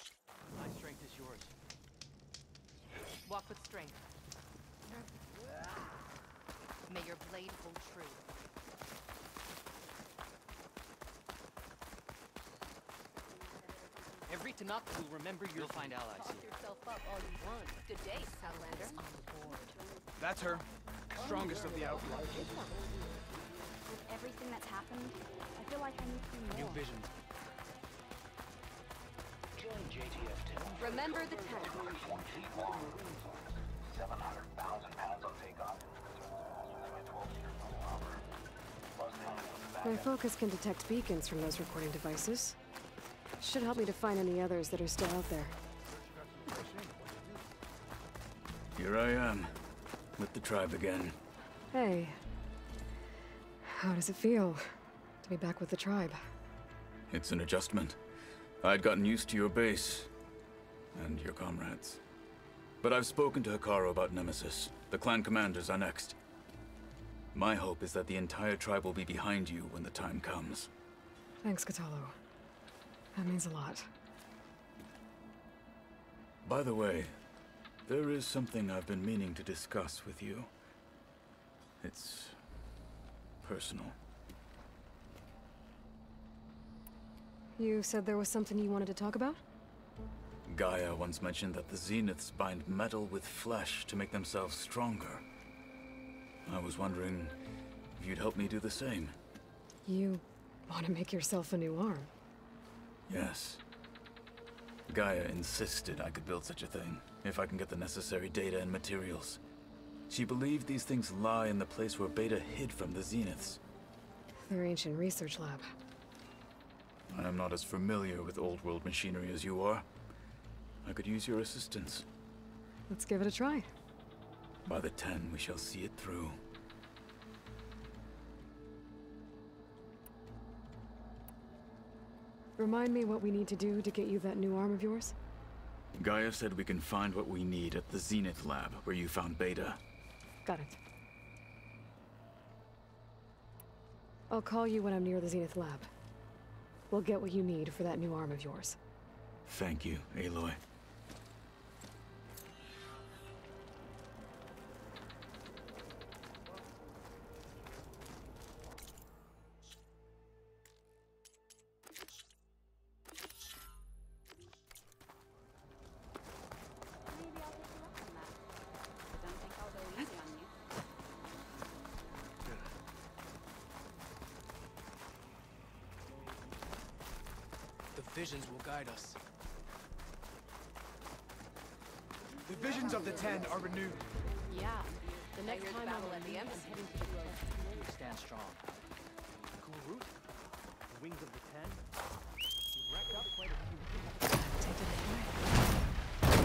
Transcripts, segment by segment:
My strength is yours. Walk with strength. May your blade hold true. Every Tanakh will remember your... You'll find allies Talk here. yourself up all you want. Good day, Outlander. On board. That's her. Strongest of the outlaws. With everything that's happened, I feel like I need to be New more. visions. Join JTF 10. Remember the 10. 700,000 pounds on takeoff. My focus can detect beacons from those recording devices. Should help me to find any others that are still out there. Here I am, with the tribe again. Hey. How does it feel to be back with the tribe? It's an adjustment. I'd gotten used to your base, and your comrades. But I've spoken to Hekarro about Nemesis. The clan commanders are next. My hope is that the entire tribe will be behind you when the time comes. Thanks, Kotallo. That means a lot. By the way, there is something I've been meaning to discuss with you. It's personal. You said there was something you wanted to talk about? Gaia once mentioned that the Zeniths bind metal with flesh to make themselves stronger. I was wondering if you'd help me do the same. You want to make yourself a new arm? Yes. Gaia insisted I could build such a thing, if I can get the necessary data and materials. She believed these things lie in the place where Beta hid from the Zeniths. Their ancient research lab. I am not as familiar with old world machinery as you are. I could use your assistance. Let's give it a try. By the 10, we shall see it through. Remind me what we need to do to get you that new arm of yours? Gaia said we can find what we need at the Zenith lab, where you found Beta. Got it. I'll call you when I'm near the Zenith lab. We'll get what you need for that new arm of yours. Thank you, Aloy. Maybe I'll take a look at that. I don't think I'll go easy on you. The visions will guide us. The visions of the 10 are renewed. Yeah. The next time battle at the embassy. Heading to the grove. Stand strong. Cool route. The wings of the 10. You racked up quite a few. Take it away.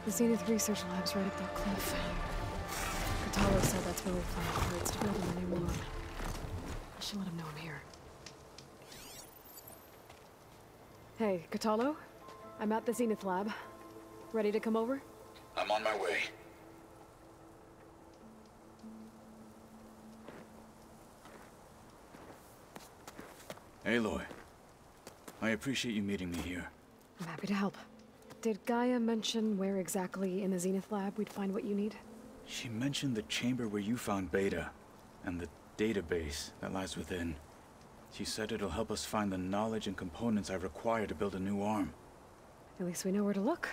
The Zenith Research Lab's right up that cliff. Katalo said that's where we'll find parts to build him a new arm. I should let him know I'm here. Hey, Katalo? I'm at the Zenith Lab. Ready to come over? I'm on my way. Aloy, I appreciate you meeting me here. I'm happy to help. Did Gaia mention where exactly in the Zenith Lab we'd find what you need? She mentioned the chamber where you found Beta, and the database that lies within. She said it'll help us find the knowledge and components I require to build a new arm. At least we know where to look.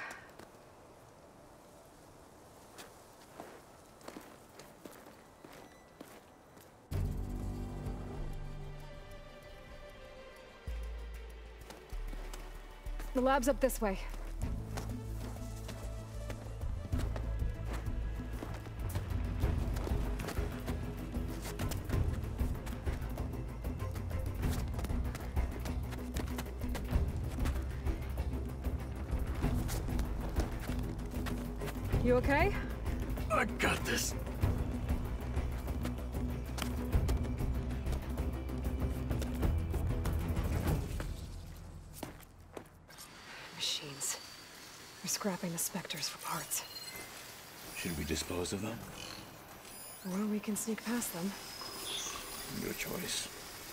The lab's up this way. You okay? I got this. Machines. They're scrapping the Spectres for parts. Should we dispose of them? Or we can sneak past them. Your choice.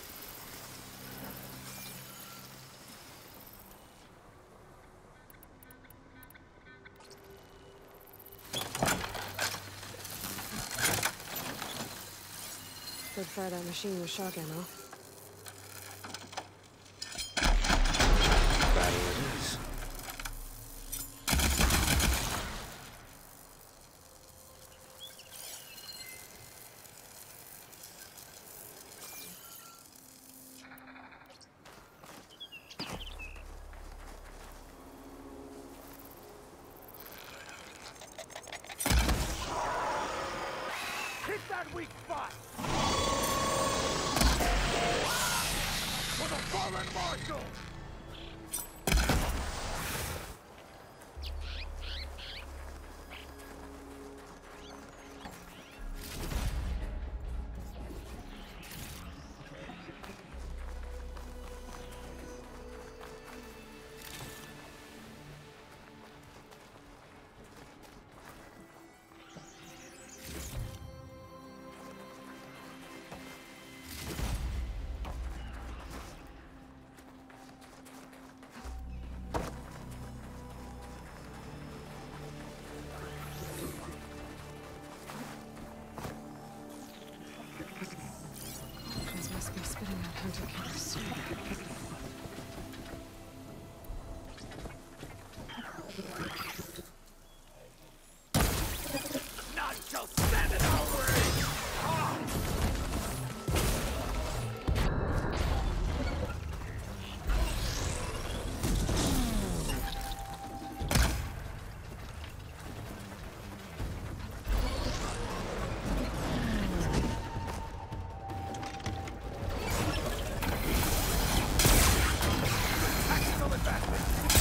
Could fire that machine with shock ammo. Battle it is. Hit that weak spot! For the fallen marshal! These must be spitting out hunter killers. Not till standing outrage! Tactical advantage!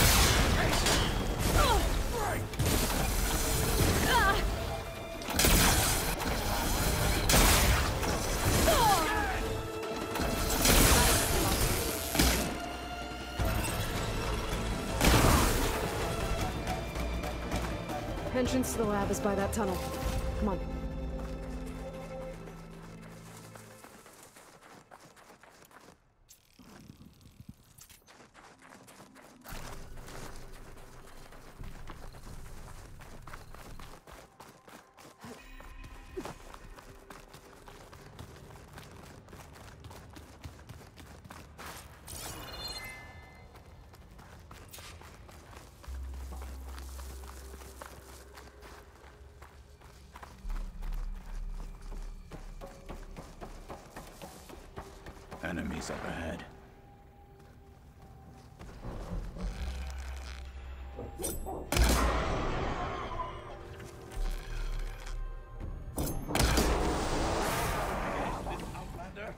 Entrance to the lab is by that tunnel. Come on. Enemies up ahead. Outlander!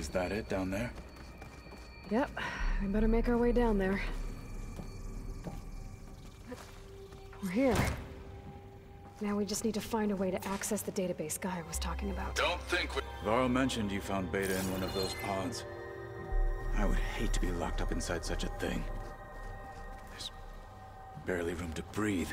Is that it down there? Yep, we better make our way down there. We're here. Now we just need to find a way to access the database Guy was talking about. Don't think Varl mentioned you found Beta in one of those pods. I would hate to be locked up inside such a thing. There's barely room to breathe.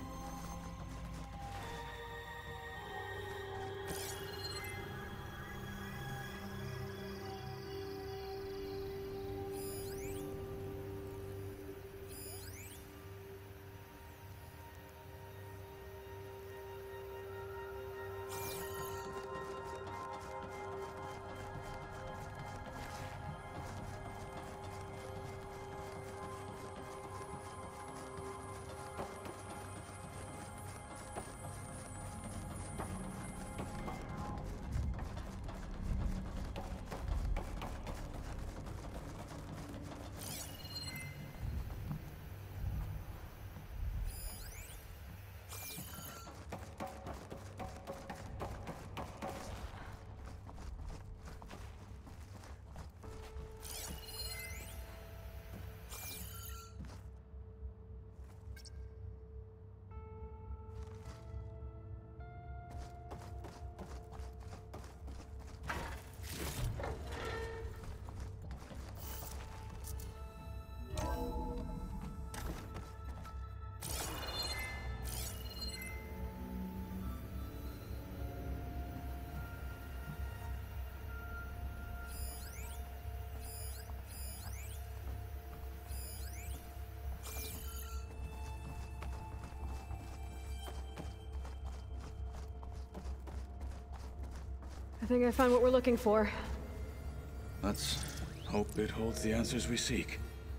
I think I found what we're looking for. Let's hope it holds the answers we seek.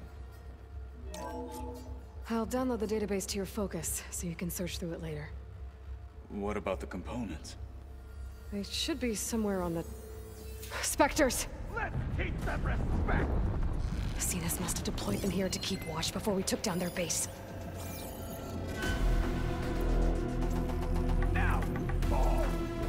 I'll download the database to your Focus, so you can search through it later. What about the components? They should be somewhere on the... Spectres! Let's teach them respect! Cetus must have deployed them here to keep watch before we took down their base. Now, fall!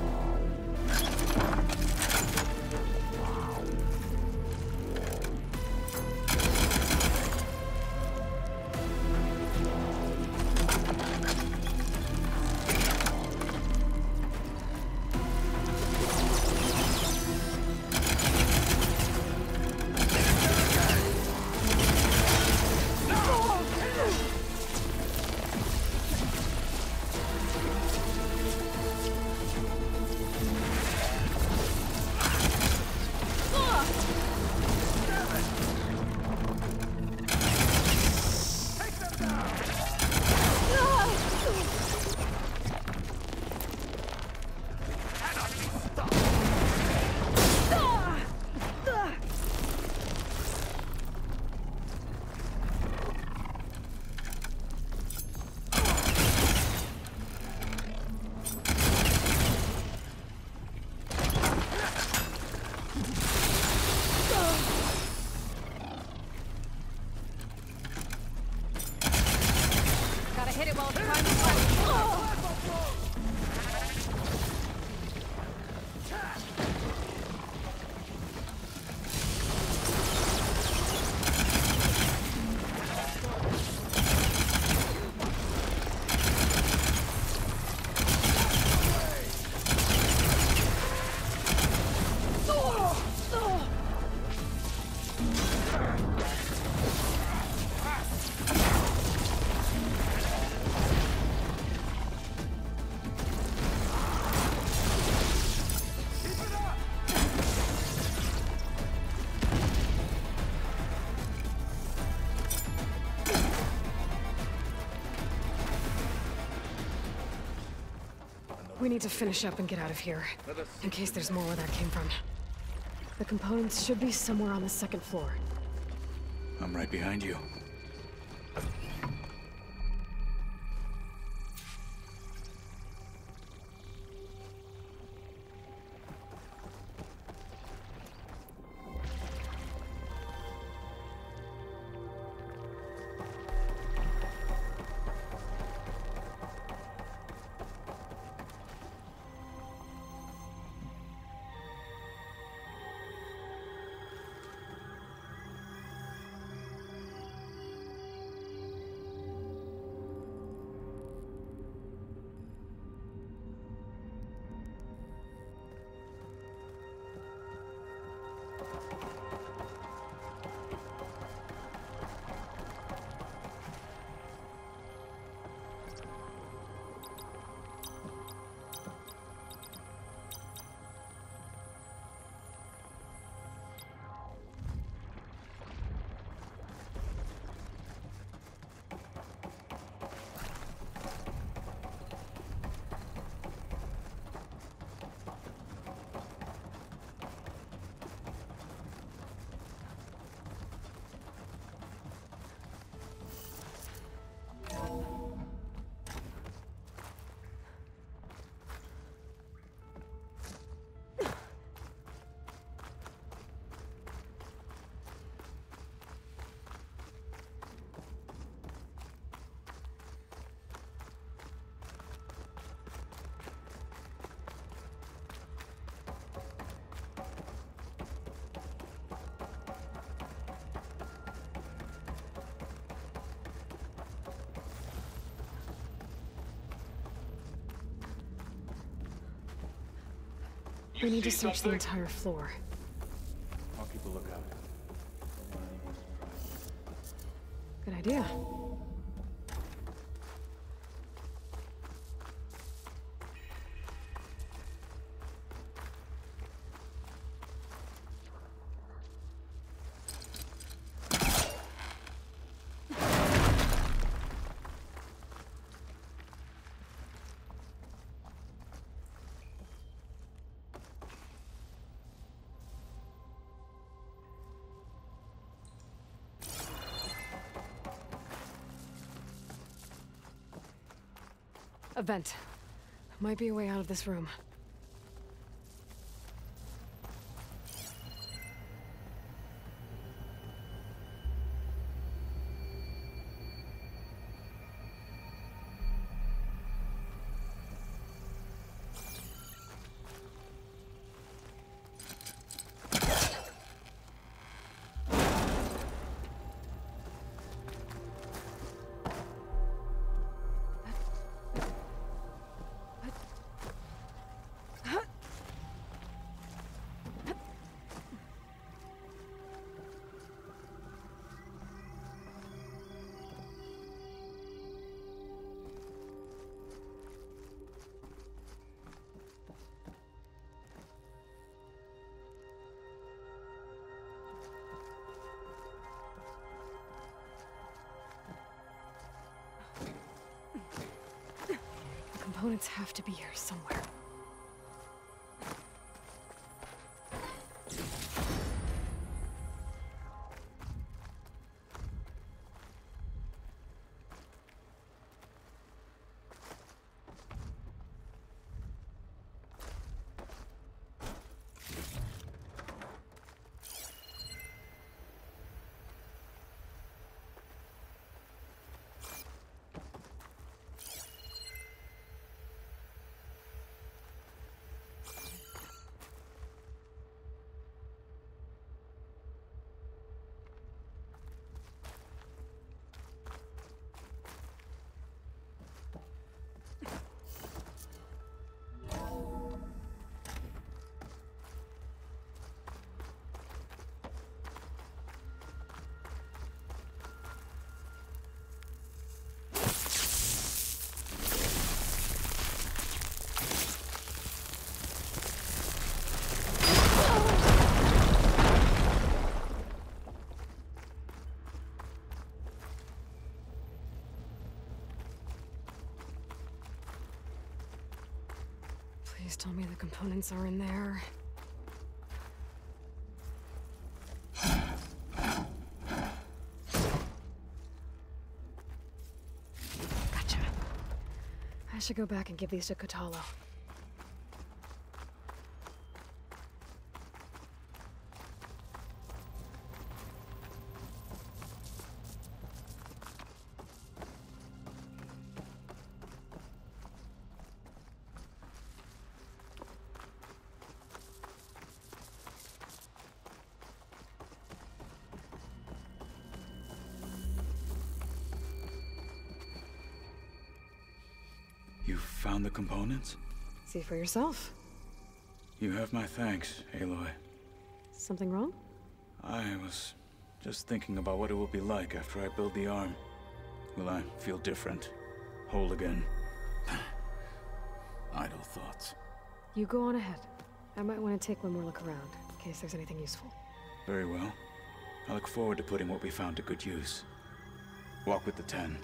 Gotta hit it while it's prime and fresh. We need to finish up and get out of here, in case there's more where that came from. The components should be somewhere on the second floor. I'm right behind you. We need to search the entire floor. I'll keep a lookout. Good idea. A vent. Might be a way out of this room. Components have to be here somewhere. Please tell me the components are in there. Gotcha. I should go back and give these to Kotallo. You found the components? See for yourself. You have my thanks, Aloy. Something wrong? I was just thinking about what it will be like after I build the arm. Will I feel different? Whole again? Idle thoughts. You go on ahead. I might want to take one more look around, in case there's anything useful. Very well. I look forward to putting what we found to good use. Walk with the 10.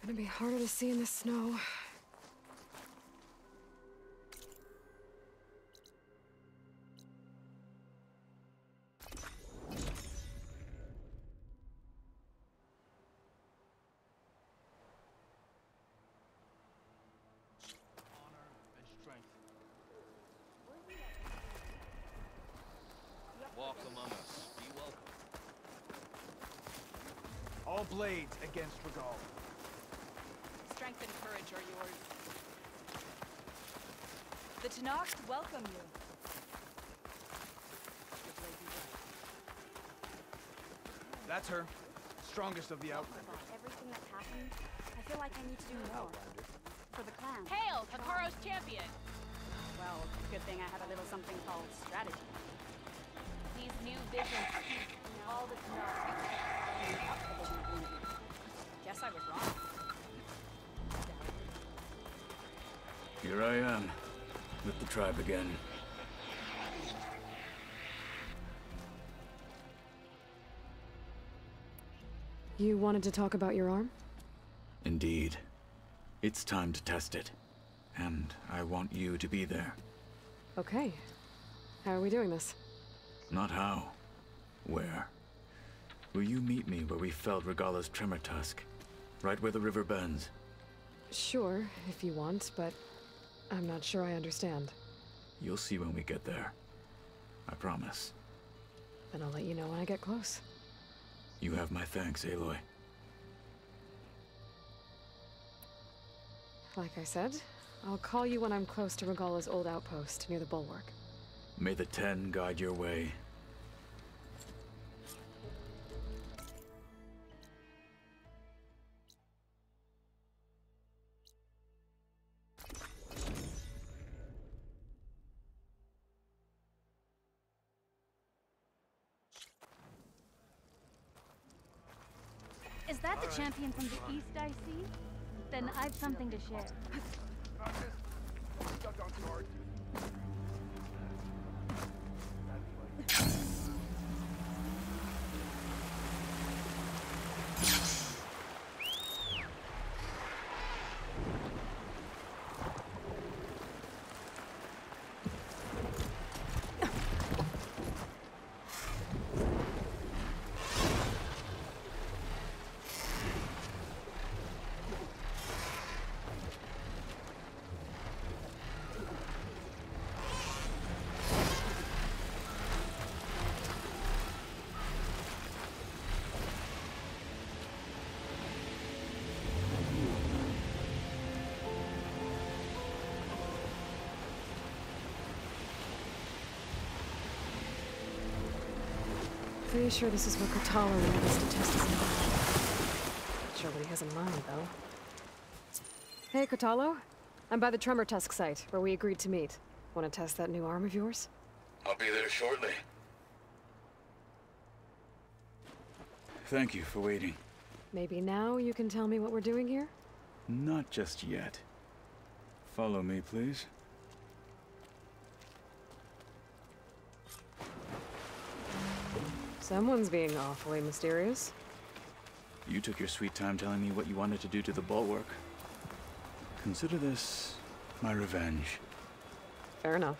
gonna be harder to see in the snow. Walk among us. Be welcome. All blades against Regal. Strength and courage are yours. The Tenakth welcome you. That's her. Strongest of the Outlanders. About everything that's happened, I feel like I need to do more. For the clan. Hail, Hikaro's champion! Well, good thing I have a little something called strategy. These new visions keep all the Tenakth. Guess I was wrong. Here I am, with the tribe again. You wanted to talk about your arm? Indeed. It's time to test it. And I want you to be there. Okay. How are we doing this? Not how. Where? Will you meet me where we felled Regalla's Tremor Tusk? Right where the river bends? Sure, if you want, but I'm not sure I understand. You'll see when we get there. I promise. Then I'll let you know when I get close. You have my thanks, Aloy. Like I said, I'll call you when I'm close to Regalla's old outpost near the bulwark. May the Ten guide your way. Is that the champion from the east I see? Then I've something to share. Pretty sure this is where Kotallo wanted us to test his knowledge. Not sure what he has in mind, though. Hey, Kotallo. I'm by the Tremor Tusk site, where we agreed to meet. Want to test that new arm of yours? I'll be there shortly. Thank you for waiting. Maybe now you can tell me what we're doing here? Not just yet. Follow me, please. Someone's being awfully mysterious. You took your sweet time telling me what you wanted to do to the bulwark. Consider this my revenge. Fair enough.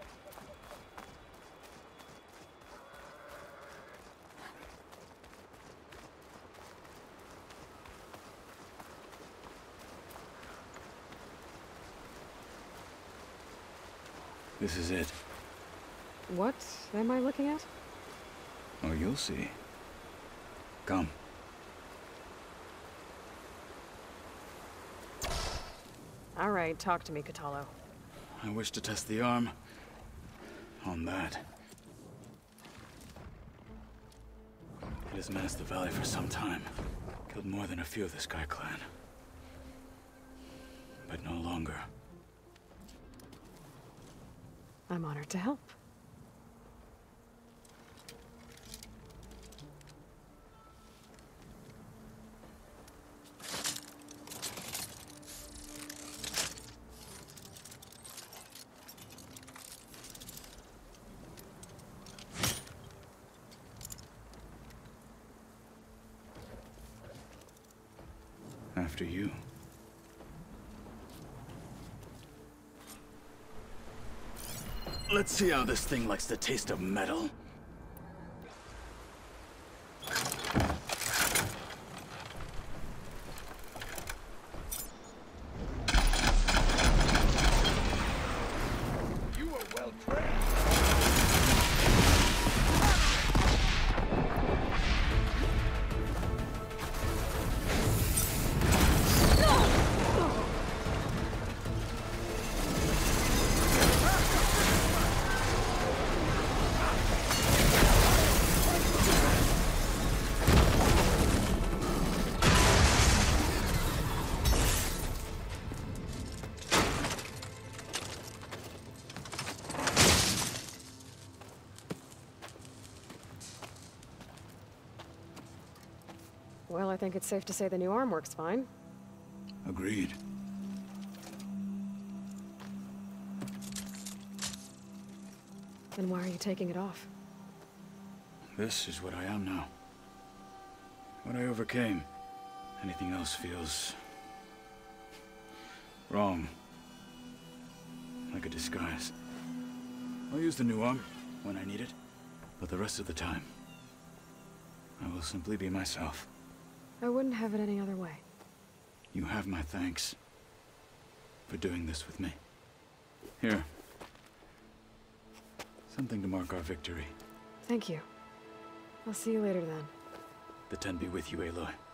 This is it. What am I looking at? Oh, you'll see. Come. All right, talk to me, Kotallo. I wish to test the arm on that. It has menaced the valley for some time. Killed more than a few of the Sky Clan. But no longer. I'm honored to help. after you. Let's see how this thing likes the taste of metal. You were well trained. Well, I think it's safe to say the new arm works fine. Agreed. Then why are you taking it off? This is what I am now. What I overcame. Anything else feels... wrong. Like a disguise. I'll use the new arm when I need it, but the rest of the time, I will simply be myself. I wouldn't have it any other way. You have my thanks for doing this with me. Here. Something to mark our victory. Thank you. I'll see you later then. The Ten be with you, Aloy.